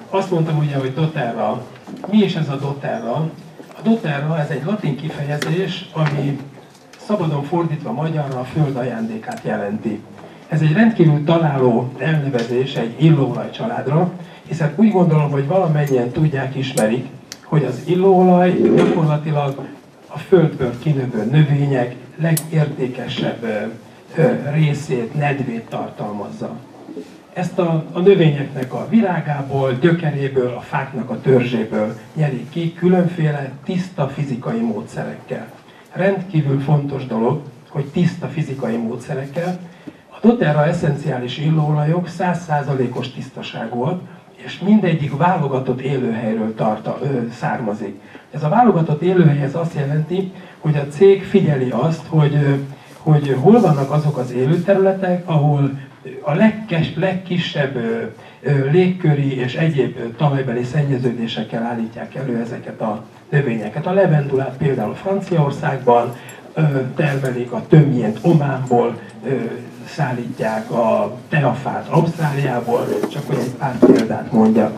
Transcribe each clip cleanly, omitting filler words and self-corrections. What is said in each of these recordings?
Azt mondtam ugye, hogy doTERRA. Mi is ez a doTERRA? A doTERRA ez egy latin kifejezés, ami szabadon fordítva magyarra a föld ajándékát jelenti. Ez egy rendkívül találó elnevezés egy illóolaj családra, hiszen úgy gondolom, hogy valamennyien tudják, ismerik, hogy az illóolaj gyakorlatilag a földből kinövő növények legértékesebb részét, nedvét tartalmazza. Ezt a növényeknek a virágából, gyökeréből, a fáknak a törzséből nyerik ki különféle tiszta fizikai módszerekkel. Rendkívül fontos dolog, hogy tiszta fizikai módszerekkel. A doTERRA eszenciális illóolajok 100%-os tisztaságúak, és mindegyik válogatott élőhelyről származik. Ez a válogatott élőhely ez azt jelenti, hogy a cég figyeli azt, hogy hol vannak azok az élőterületek, ahol a legkisebb légköri és egyéb talajbeli szennyeződésekkel állítják elő ezeket a növényeket. A levendulát például Franciaországban termelik, a tömjént Ománból szállítják, a teafát Ausztráliából, csak hogy egy pár példát mondjak.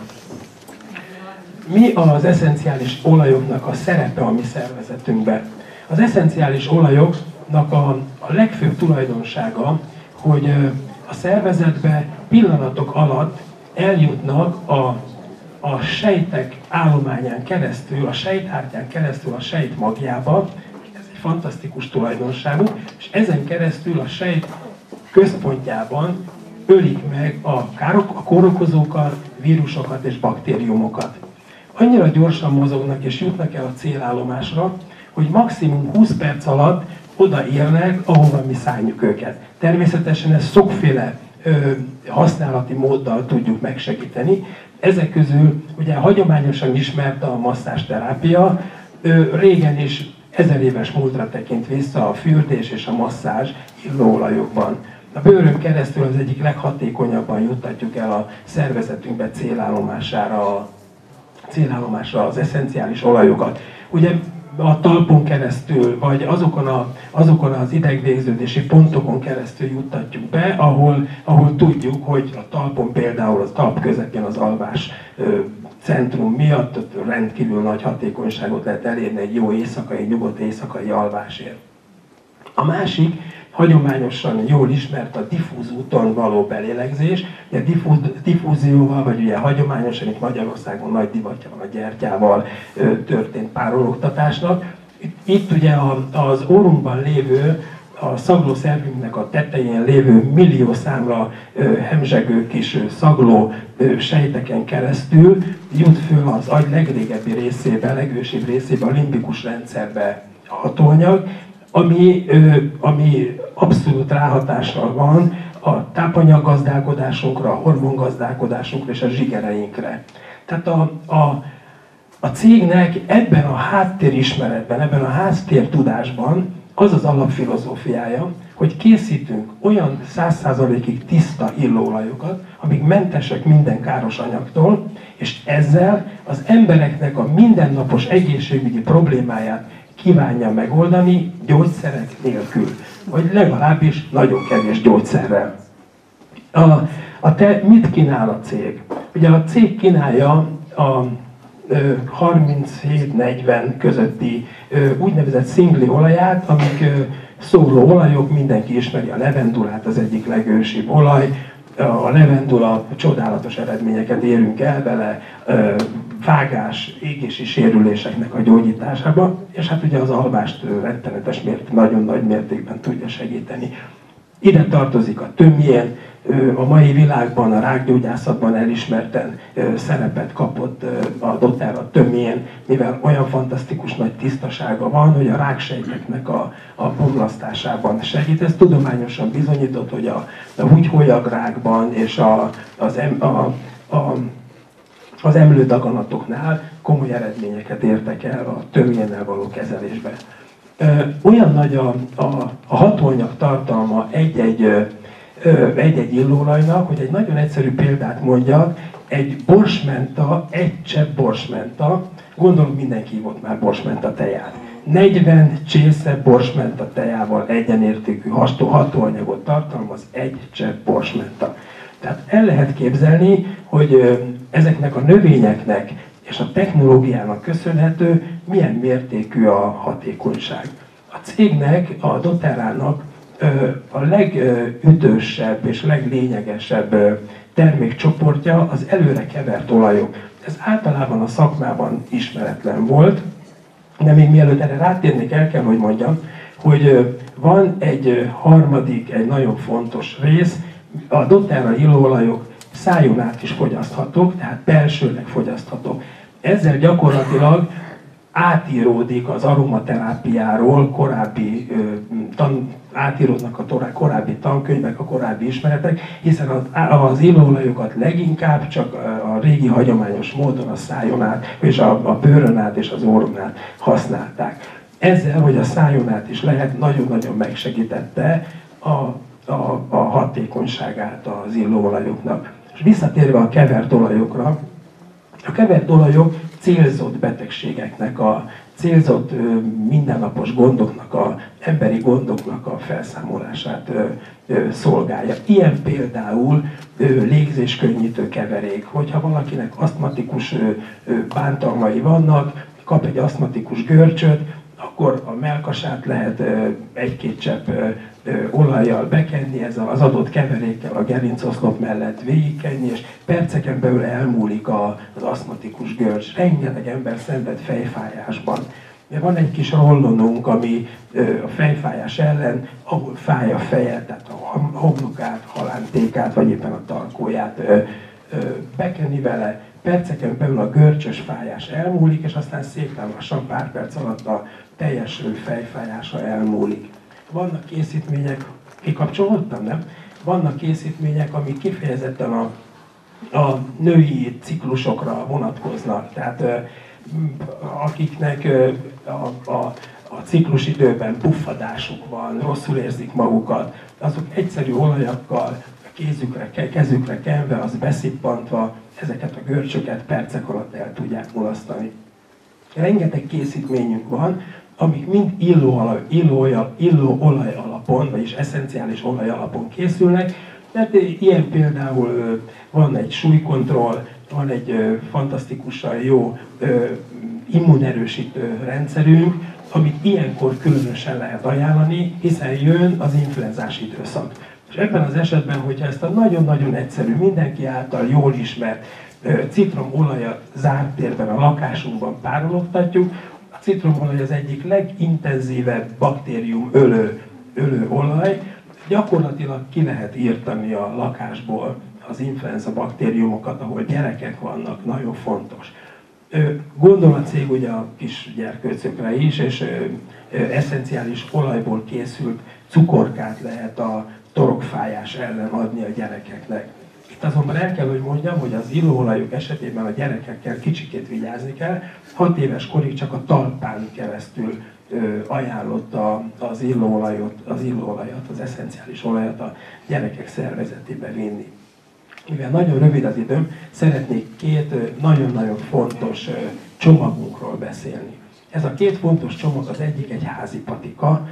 Mi az eszenciális olajoknak a szerepe a mi szervezetünkben? Az eszenciális olajoknak a legfőbb tulajdonsága, hogy a szervezetbe pillanatok alatt eljutnak a sejtek állományán keresztül, a sejthártyán keresztül a sejt magjába, ez egy fantasztikus tulajdonságú, és ezen keresztül a sejt központjában ölik meg a kórokozókat, vírusokat és baktériumokat. Annyira gyorsan mozognak és jutnak el a célállomásra, hogy maximum 20 perc alatt odaérnek, ahova mi szálljuk őket. Természetesen ezt sokféle használati móddal tudjuk megsegíteni. Ezek közül ugye hagyományosan ismert a masszásterápia, régen is 1000 éves múltra tekint vissza a fürdés és a masszázs illóolajokban. A bőrön keresztül az egyik leghatékonyabban juttatjuk el a szervezetünkbe célállomásra az eszenciális olajokat. Ugye a talpon keresztül, vagy azokon az idegvégződési pontokon keresztül juttatjuk be, ahol tudjuk, hogy a talpon például a talp közepén az alvás centrum miatt rendkívül nagy hatékonyságot lehet elérni egy jó éjszakai, nyugodt éjszakai alvásért. A másik, hagyományosan jól ismert a diffúz úton való belélegzés. A diffúzióval, vagy ugye hagyományosan itt Magyarországon nagy divatja van a gyertyával történt párologtatásnak. Itt ugye az órunkban lévő, a szaglószervünknek a tetején lévő millió számra hemzsegő kis szagló sejteken keresztül jut föl az agy legrégebbi részébe, legősibb részébe, a limbikus rendszerbe a hatóanyag, ami abszolút ráhatással van a tápanyaggazdálkodásunkra, a hormongazdálkodásunkra és a zsigereinkre. Tehát a cégnek ebben a háttérismeretben, ebben a háttértudásban az az alapfilozófiája, hogy készítünk olyan 100%-ig tiszta illóolajokat, amik mentesek minden káros anyagtól, és ezzel az embereknek a mindennapos egészségügyi problémáját kívánja megoldani gyógyszerek nélkül, vagy legalábbis nagyon kevés gyógyszerrel. Mit kínál a cég? Ugye a cég kínálja a 37-40 közötti úgynevezett szingli olaját, amik szóló olajok, mindenki ismeri a levendulát, az egyik legősibb olaj. A levendula csodálatos eredményeket érünk el vele, vágás, égési sérüléseknek a gyógyításába, és hát ugye az alvást rettenetes nagyon nagy mértékben tudja segíteni. Ide tartozik a tömjén, a mai világban, a rákgyógyászatban elismerten szerepet kapott a doTERRA tömjén, mivel olyan fantasztikus nagy tisztasága van, hogy a ráksejteknek a bomlasztásában segít. Ez tudományosan bizonyított, hogy a húgyholyagrákban és az emlődaganatoknál komoly eredményeket értek el a tömjénnel való kezelésben. Olyan nagy a hatóanyag tartalma egy-egy illóolajnak, hogy egy nagyon egyszerű példát mondjak, egy borsmenta, egy csepp borsmenta, gondolom mindenki ivott már borsmenta teját. 40 csésze borsmenta tejával egyenértékű hatóanyagot tartalmaz egy csepp borsmenta. Tehát el lehet képzelni, hogy ezeknek a növényeknek és a technológiának köszönhető milyen mértékű a hatékonyság. A cégnek, a doTERRA-nak a legütősebb és leglényegesebb termékcsoportja az előre kevert olajok. Ez általában a szakmában ismeretlen volt, de még mielőtt erre rátérnék, el kell, hogy mondjam, hogy van egy harmadik, egy nagyon fontos rész, a doTERRA illóolajok szájon át is fogyaszthatók, tehát belsőleg fogyaszthatók. Ezzel gyakorlatilag átíródik az aromaterápiáról átíródnak a korábbi tankönyvek, a korábbi ismeretek, hiszen az illóolajokat leginkább csak a régi hagyományos módon a szájon át, és a bőrön át és az orron át használták. Ezzel, hogy a szájon át is lehet, nagyon-nagyon megsegítette a hatékonyságát az illóolajoknak. És visszatérve a kevert olajokra, a kevert olajok célzott betegségeknek, a célzott mindennapos gondoknak, emberi gondoknak a felszámolását szolgálja. Ilyen például légzéskönnyítő keverék, hogyha valakinek asztmatikus bántalmai vannak, kap egy asztmatikus görcsöt, akkor a mellkasát lehet egy-két csepp olajjal bekenni, ez az adott keverékkel a gerincoszlop mellett végigkenni, és perceken belül elmúlik az asztmatikus görcs. Rengeteg ember szenved fejfájásban. Van egy kis rollonunk, ami a fejfájás ellen, ahol fáj a feje, tehát a homlokát, halántékát, vagy éppen a tarkóját bekenni vele, perceken belül a görcsös fájás elmúlik, és aztán szépen lassan pár perc alatt a teljes fejfájása elmúlik. Vannak készítmények, kikapcsolódtam, nem? Vannak készítmények, amik kifejezetten a női ciklusokra vonatkoznak. Tehát akiknek a ciklusidőben puffadásuk van, rosszul érzik magukat, azok egyszerű olajakkal, kezükre kenve, az beszippantva, ezeket a görcsöket percek alatt el tudják mulasztani. Rengeteg készítményünk van, amik mind illóolaj alapon, vagyis eszenciális olaj alapon készülnek, mert ilyen például van egy súlykontroll, van egy fantasztikusan jó immunerősítő rendszerünk, amit ilyenkor különösen lehet ajánlani, hiszen jön az influenzás időszak. És ebben az esetben, hogyha ezt a nagyon-nagyon egyszerű, mindenki által jól ismert citromolajat zárt térben a lakásunkban párologtatjuk, a citromolaj az egyik legintenzívebb baktérium ölő olaj, gyakorlatilag ki lehet írtani a lakásból az influenza baktériumokat, ahol gyerekek vannak, nagyon fontos. Gondol a cég ugye a kis gyerkőcökre is, és eszenciális olajból készült cukorkát lehet a torokfájás ellen adni a gyerekeknek. Itt azonban el kell, hogy mondjam, hogy az illóolajok esetében a gyerekekkel kicsikét vigyázni kell. 6 éves korig csak a talpán keresztül ajánlotta az illóolajat, az eszenciális olajat a gyerekek szervezetébe vinni. Mivel nagyon rövid az időm, szeretnék 2 nagyon-nagyon fontos csomagunkról beszélni. Ez a 2 fontos csomag, az egyik egy házi patika,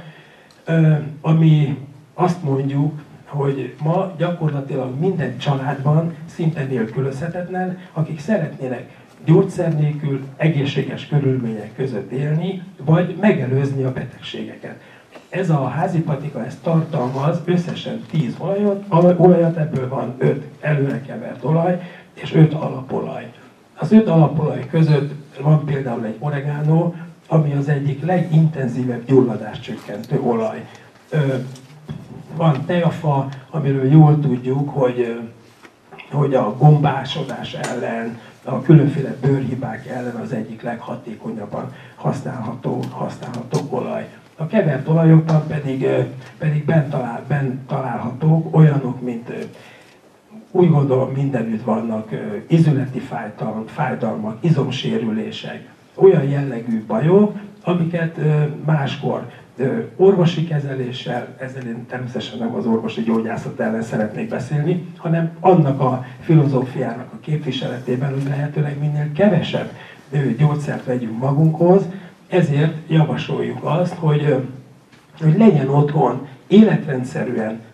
ami azt mondjuk, hogy ma gyakorlatilag minden családban szinte nélkülözhetetlen, akik szeretnének gyógyszer nélkül, egészséges körülmények között élni, vagy megelőzni a betegségeket. Ez a házi patika, ez tartalmaz összesen 10 olajat, ebből van 5 előrekevert olaj és 5 alapolaj. Az 5 alapolaj között van például egy oregano, ami az egyik legintenzívebb gyulladáscsökkentő olaj. Van teafa, amiről jól tudjuk, hogy a gombásodás ellen, a különféle bőrhibák ellen az egyik leghatékonyabban használható olaj. A kevert olajokban pedig bent találhatók olyanok, mint úgy gondolom mindenütt vannak izületi fájdalmak, izomsérülések, olyan jellegű bajok, amiket máskor orvosi kezeléssel, ezzel én természetesen nem az orvosi gyógyászat ellen szeretnék beszélni, hanem annak a filozófiának a képviseletében, hogy lehetőleg minél kevesebb gyógyszert vegyünk magunkhoz, ezért javasoljuk azt, hogy legyen otthon életrendszerűen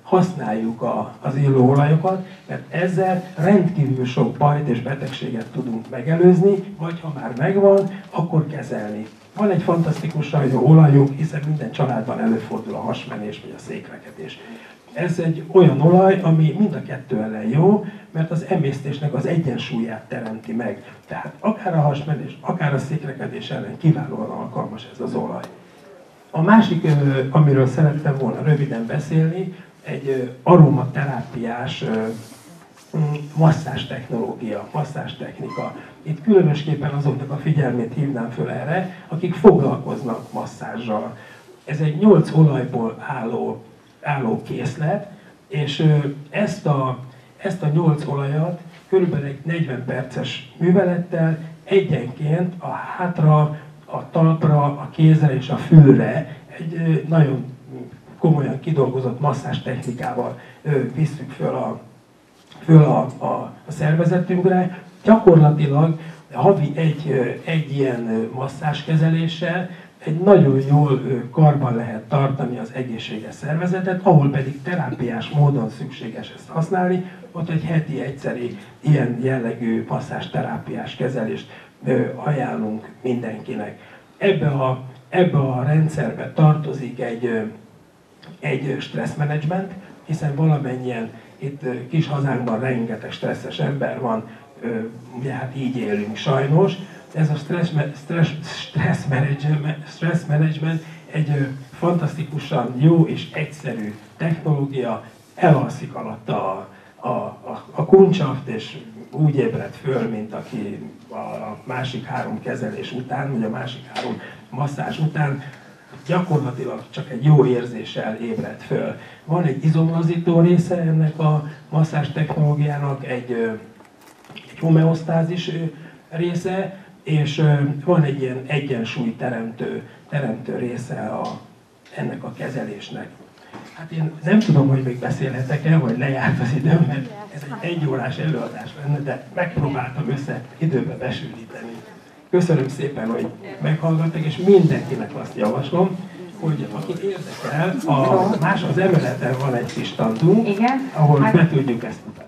használjuk az illóolajokat, mert ezzel rendkívül sok bajt és betegséget tudunk megelőzni, vagy ha már megvan, akkor kezelni. Van egy fantasztikusan jó olajunk, hiszen minden családban előfordul a hasmenés vagy a székrekedés. Ez egy olyan olaj, ami mind a kettő ellen jó, mert az emésztésnek az egyensúlyát teremti meg. Tehát akár a hasmenés, akár a székrekedés ellen kiválóan alkalmas ez az olaj. A másik, amiről szerettem volna röviden beszélni, egy aromaterápiás masszázs technológia, masszázs technika. Itt különösképpen azoknak a figyelmét hívnám föl erre, akik foglalkoznak masszázsal. Ez egy 8 olajból álló készlet, és ezt a 8 olajat körülbelül egy 40 perces művelettel egyenként a hátra, a talpra, a kézre és a fülre egy nagyon komolyan kidolgozott masszázs technikával visszük föl a szervezetünkre. Gyakorlatilag havi egy ilyen masszázskezeléssel egy nagyon jól karban lehet tartani az egészséges szervezetet, ahol pedig terápiás módon szükséges ezt használni, ott egy heti egyszeri ilyen jellegű masszázs terápiás kezelést ajánlunk mindenkinek. Ebbe a rendszerbe tartozik egy stresszmenedzsment, hiszen valamennyien itt kis hazánkban rengeteg stresszes ember van, ugye hát így élünk sajnos. Ez a stressz management egy fantasztikusan jó és egyszerű technológia, elalszik alatta a kuncsaft, és úgy ébred föl, mint aki a másik 3 kezelés után, vagy a másik 3 masszázs után gyakorlatilag csak egy jó érzéssel ébred föl. Van egy izomlazító része ennek a masszázs technológiának, egy homeosztázis része, és van egy ilyen egyensúly teremtő része ennek a kezelésnek. Hát én nem tudom, hogy még beszélhetek-e, vagy lejárt az időm, mert ez egy 1 órás előadás lenne, de megpróbáltam időbe besűríteni. Köszönöm szépen, hogy meghallgattak, és mindenkinek azt javaslom, hogy akit érdekel, az emeleten van egy kis standunk, ahol be tudjuk ezt mutatni.